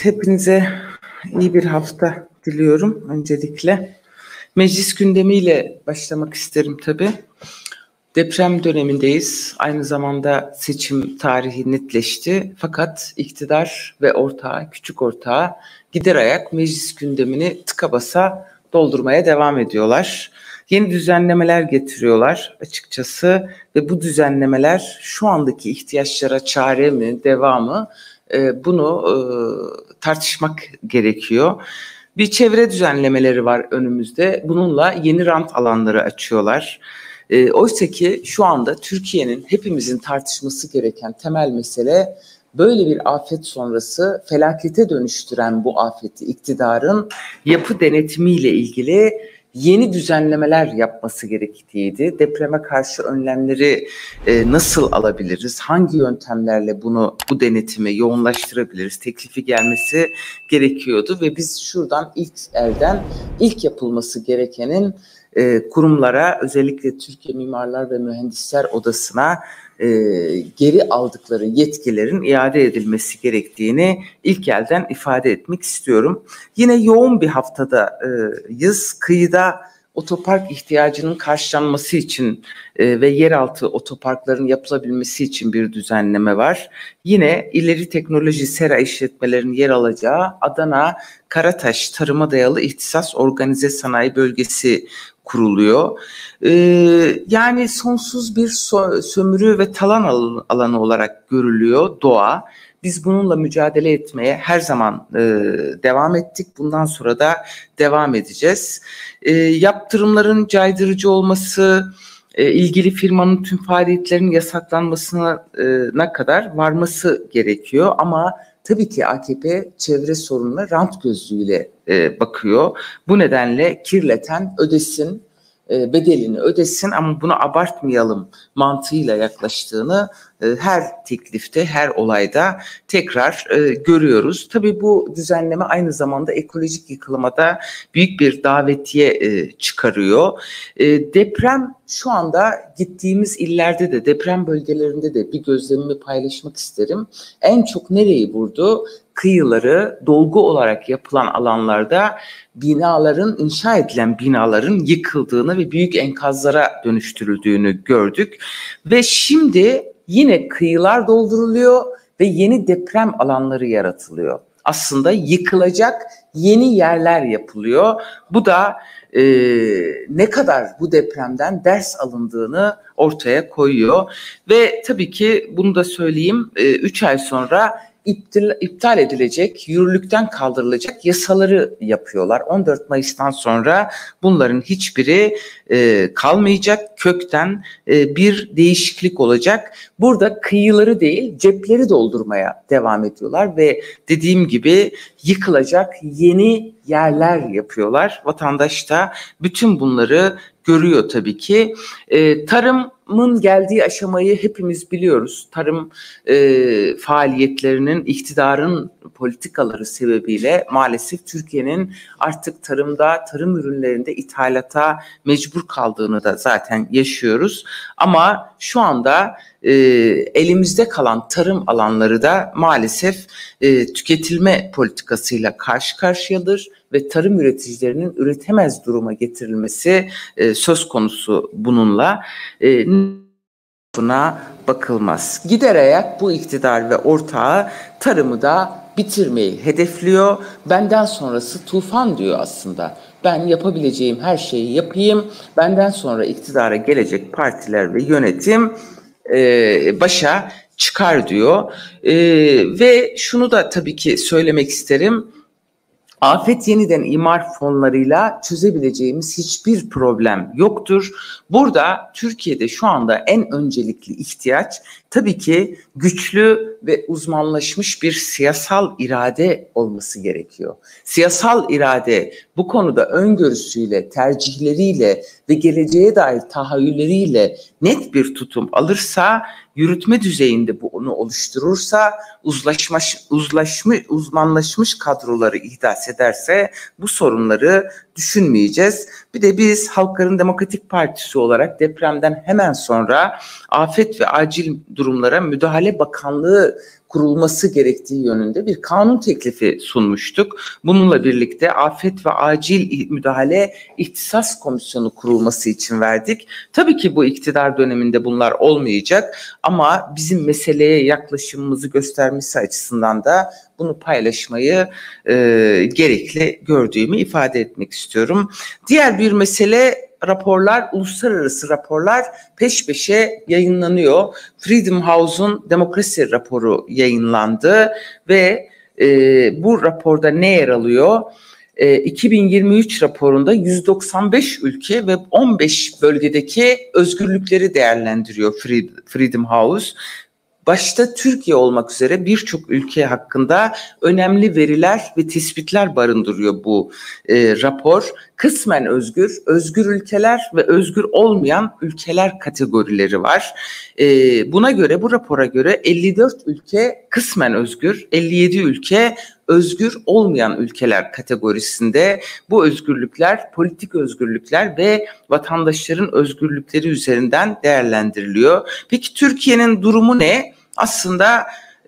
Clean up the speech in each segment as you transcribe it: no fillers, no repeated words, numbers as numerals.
hepinize iyi bir hafta diliyorum öncelikle. Meclis gündemiyle başlamak isterim tabii. Deprem dönemindeyiz. Aynı zamanda seçim tarihi netleşti. Fakat iktidar ve ortağı, küçük ortağı gider ayak meclis gündemini tıka basa doldurmaya devam ediyorlar. Yeni düzenlemeler getiriyorlar açıkçası ve bu düzenlemeler şu andaki ihtiyaçlara çare mi, devamı bunu tartışmak gerekiyor. Bir çevre düzenlemeleri var önümüzde. Bununla yeni rant alanları açıyorlar. Oysa ki şu anda Türkiye'nin hepimizin tartışması gereken temel mesele böyle bir afet sonrası felakete dönüştüren bu afeti iktidarın yapı denetimiyle ilgili yeni düzenlemeler yapması gerektiğiydi. Depreme karşı önlemleri nasıl alabiliriz? Hangi yöntemlerle bu denetimi yoğunlaştırabiliriz? Teklifi gelmesi gerekiyordu ve biz şuradan ilk yapılması gerekenin kurumlara, özellikle Türkiye Mimarlar ve Mühendisler Odası'na geri aldıkları yetkilerin iade edilmesi gerektiğini ilk elden ifade etmek istiyorum. Yine yoğun bir haftadayız. Kıyıda otopark ihtiyacının karşılanması için ve yeraltı otoparkların yapılabilmesi için bir düzenleme var. Yine ileri teknoloji sera işletmelerinin yer alacağı Adana Karataş Tarıma Dayalı İhtisas Organize Sanayi Bölgesi kuruluyor. Yani sonsuz bir sömürü ve talan alanı olarak görülüyor doğa. Biz bununla mücadele etmeye her zaman devam ettik. Bundan sonra da devam edeceğiz. Yaptırımların caydırıcı olması, ilgili firmanın tüm faaliyetlerinin yasaklanmasına kadar varması gerekiyor. Ama tabii ki AKP çevre sorununa rant gözlüğüyle bakıyor. Bu nedenle kirleten ödesin, bedelini ödesin ama bunu abartmayalım mantığıyla yaklaştığını her teklifte, her olayda tekrar görüyoruz. Tabii bu düzenleme aynı zamanda ekolojik yıkılıma da büyük bir davetiye çıkarıyor. Deprem şu anda gittiğimiz illerde de, deprem bölgelerinde de bir gözlemimi paylaşmak isterim. En çok nereyi vurdu? Kıyıları, dolgu olarak yapılan alanlarda inşa edilen binaların yıkıldığını ve büyük enkazlara dönüştürüldüğünü gördük. Ve şimdi yine kıyılar dolduruluyor ve yeni deprem alanları yaratılıyor. Aslında yıkılacak yeni yerler yapılıyor. Bu da ne kadar bu depremden ders alındığını ortaya koyuyor. Ve tabii ki bunu da söyleyeyim, 3 ay sonra iptal edilecek, yürürlükten kaldırılacak yasaları yapıyorlar. 14 Mayıs'tan sonra bunların hiçbiri kalmayacak, kökten bir değişiklik olacak. Burada kıyıları değil, cepleri doldurmaya devam ediyorlar ve dediğim gibi yıkılacak yeni yerler yapıyorlar. Vatandaş da bütün bunları görüyor tabii ki. Tarımın geldiği aşamayı hepimiz biliyoruz. Tarım faaliyetlerinin iktidarın politikaları sebebiyle maalesef Türkiye'nin artık tarım ürünlerinde ithalata mecbur kaldığını da zaten yaşıyoruz. Ama şu anda elimizde kalan tarım alanları da maalesef tüketilme politikasıyla karşı karşıyadır ve tarım üreticilerinin üretemez duruma getirilmesi söz konusu bununla. Buna bakılmaz. Gider ayak bu iktidar ve ortağı tarımı da bitirmeyi hedefliyor. Benden sonrası tufan diyor aslında. Ben yapabileceğim her şeyi yapayım. Benden sonra iktidara gelecek partiler ve yönetim başa çıkar diyor. Ve şunu da tabii ki söylemek isterim. Afet yeniden imar fonlarıyla çözebileceğimiz hiçbir problem yoktur. Burada Türkiye'de şu anda en öncelikli ihtiyaç tabii ki güçlü ve uzmanlaşmış bir siyasal irade olması gerekiyor. Siyasal irade bu konuda öngörüsüyle, tercihleriyle ve geleceğe dair tahayyülleriyle net bir tutum alırsa, yürütme düzeyinde bunu oluşturursa, uzmanlaşmış kadroları ihdas ederse bu sorunları düşünmeyeceğiz. Bir de biz Halkların Demokratik Partisi olarak depremden hemen sonra Afet ve Acil Durumlara Müdahale Bakanlığı kurulması gerektiği yönünde bir kanun teklifi sunmuştuk. Bununla birlikte Afet ve Acil Müdahale İhtisas Komisyonu kurulması için verdik. Tabii ki bu iktidar döneminde bunlar olmayacak ama bizim meseleye yaklaşımımızı göstermesi açısından da bunu paylaşmayı gerekli gördüğümü ifade etmek istiyorum. Diğer bir mesele, raporlar, uluslararası raporlar peş peşe yayınlanıyor. Freedom House'un demokrasi raporu yayınlandı ve bu raporda ne yer alıyor? 2023 raporunda 195 ülke ve 15 bölgedeki özgürlükleri değerlendiriyor Freedom House. Başta Türkiye olmak üzere birçok ülke hakkında önemli veriler ve tespitler barındırıyor bu rapor. Kısmen özgür, özgür ülkeler ve özgür olmayan ülkeler kategorileri var. Buna göre, bu rapora göre 54 ülke kısmen özgür, 57 ülke özgür olmayan ülkeler kategorisinde. Bu özgürlükler politik özgürlükler ve vatandaşların özgürlükleri üzerinden değerlendiriliyor. Peki Türkiye'nin durumu ne? Aslında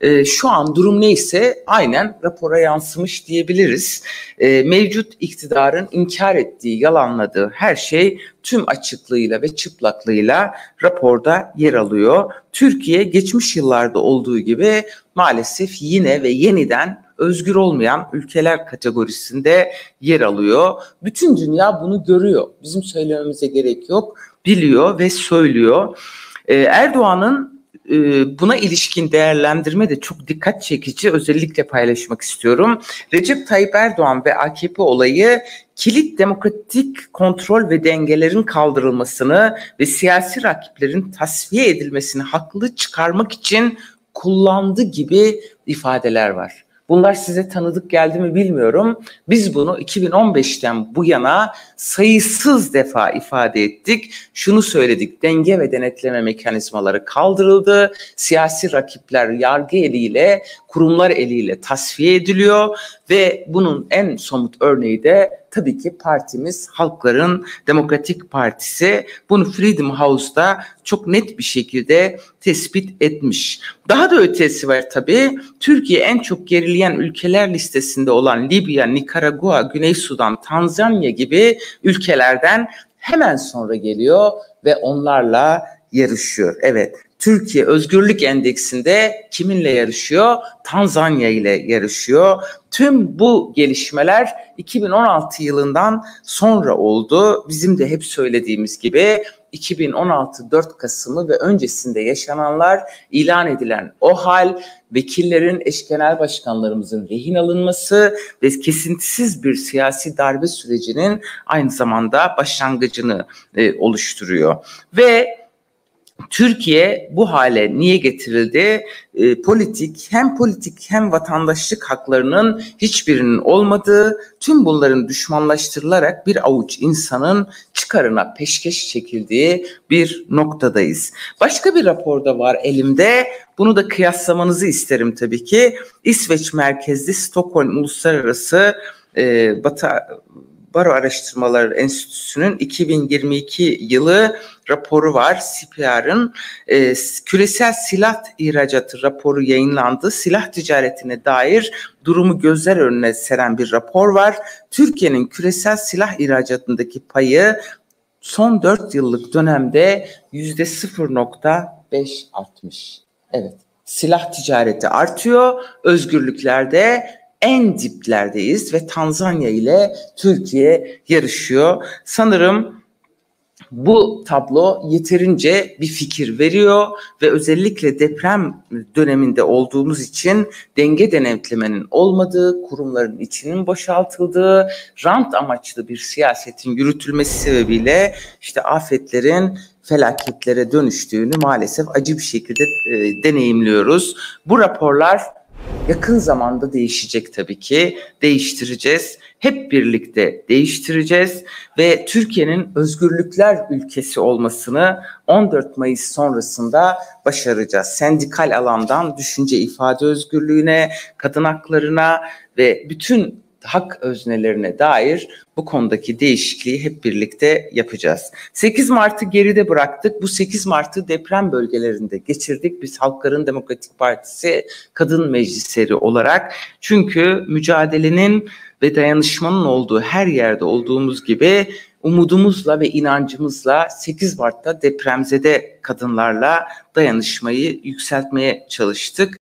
şu an durum neyse aynen rapora yansımış diyebiliriz. Mevcut iktidarın inkar ettiği, yalanladığı her şey tüm açıklığıyla ve çıplaklığıyla raporda yer alıyor. Türkiye geçmiş yıllarda olduğu gibi maalesef yine ve yeniden özgür olmayan ülkeler kategorisinde yer alıyor. Bütün dünya bunu görüyor. Bizim söylememize gerek yok. Biliyor ve söylüyor. Erdoğan'ın buna ilişkin değerlendirme de çok dikkat çekici, özellikle paylaşmak istiyorum. Recep Tayyip Erdoğan ve AKP olayı kilit demokratik kontrol ve dengelerin kaldırılmasını ve siyasi rakiplerin tasfiye edilmesini haklı çıkarmak için kullandı gibi ifadeler var. Bunlar size tanıdık geldi mi bilmiyorum. Biz bunu 2015'ten bu yana sayısız defa ifade ettik. Şunu söyledik: denge ve denetleme mekanizmaları kaldırıldı. Siyasi rakipler yargı eliyle, kurumlar eliyle tasfiye ediliyor ve bunun en somut örneği de tabii ki partimiz, Halkların Demokratik Partisi. Bunu Freedom House'da çok net bir şekilde tespit etmiş. Daha da ötesi var tabii. Türkiye en çok gerileyen ülkeler listesinde olan Libya, Nikaragua, Güney Sudan, Tanzanya gibi ülkelerden hemen sonra geliyor ve onlarla yarışıyor. Evet, Türkiye Özgürlük Endeksinde kiminle yarışıyor? Tanzanya ile yarışıyor. Tüm bu gelişmeler 2016 yılından sonra oldu. Bizim de hep söylediğimiz gibi 2016 4 Kasım'ı ve öncesinde yaşananlar, ilan edilen o hal, vekillerin, eş genel başkanlarımızın rehin alınması ve kesintisiz bir siyasi darbe sürecinin aynı zamanda başlangıcını oluşturuyor. Ve Türkiye bu hale niye getirildi? Politik hem vatandaşlık haklarının hiçbirinin olmadığı, tüm bunların düşmanlaştırılarak bir avuç insanın çıkarına peşkeş çekildiği bir noktadayız. Başka bir rapor da var elimde. Bunu da kıyaslamanızı isterim tabii ki. İsveç merkezli Stockholm Uluslararası Baro Araştırmaları Enstitüsü'nün 2022 yılı raporu var. CPR'ın küresel silah ihracatı raporu yayınlandı. Silah ticaretine dair durumu gözler önüne seren bir rapor var. Türkiye'nin küresel silah ihracatındaki payı son 4 yıllık dönemde %0.5 artmış. Evet, silah ticareti artıyor, özgürlüklerde en diplerdeyiz ve Tanzanya ile Türkiye yarışıyor. Sanırım bu tablo yeterince bir fikir veriyor ve özellikle deprem döneminde olduğumuz için denge denetlemenin olmadığı, kurumların içinin boşaltıldığı, rant amaçlı bir siyasetin yürütülmesi sebebiyle işte afetlerin felaketlere dönüştüğünü maalesef acı bir şekilde deneyimliyoruz. Bu raporlar yakın zamanda değişecek tabii ki. Değiştireceğiz. Hep birlikte değiştireceğiz ve Türkiye'nin özgürlükler ülkesi olmasını 14 Mayıs sonrasında başaracağız. Sendikal alandan düşünce ifade özgürlüğüne, kadın haklarına ve bütün hak öznelerine dair bu konudaki değişikliği hep birlikte yapacağız. 8 Mart'ı geride bıraktık. Bu 8 Mart'ı deprem bölgelerinde geçirdik. Biz Halkların Demokratik Partisi kadın meclisleri olarak. Çünkü mücadelenin ve dayanışmanın olduğu her yerde olduğumuz gibi umudumuzla ve inancımızla 8 Mart'ta depremzede kadınlarla dayanışmayı yükseltmeye çalıştık.